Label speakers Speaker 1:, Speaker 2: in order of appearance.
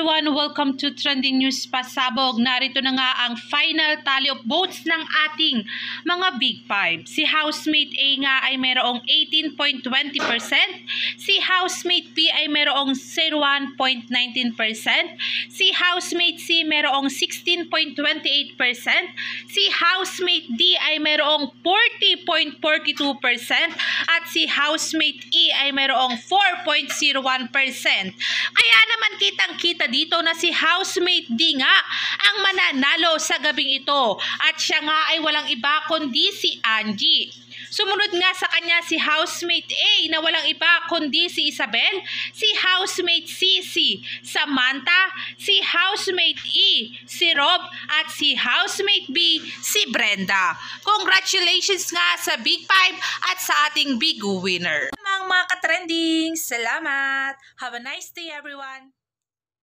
Speaker 1: everyone! Welcome to Trending News Pasabog. Narito na nga ang final tally of votes ng ating mga Big Five. Si Housemate A nga ay mayroong 18.20%. Si Housemate B ay mayroong 01.19%. Si Housemate C mayroong 16.28%. Si Housemate D ay mayroong 40.42%. At si Housemate E ay mayroong 4.01%. Kaya naman kitang-kita dito na si Housemate D nga ang mananalo sa gabing ito. At siya nga ay walang iba kundi si Angie. Sumunod nga sa kanya si Housemate A na walang iba kundi si Isabel, si Housemate C si Samantha, si Housemate E si Rob, at si Housemate B si Brenda. Congratulations nga sa Big Five at sa ating big winner. Mga ka-trending, salamat! Have a nice day everyone!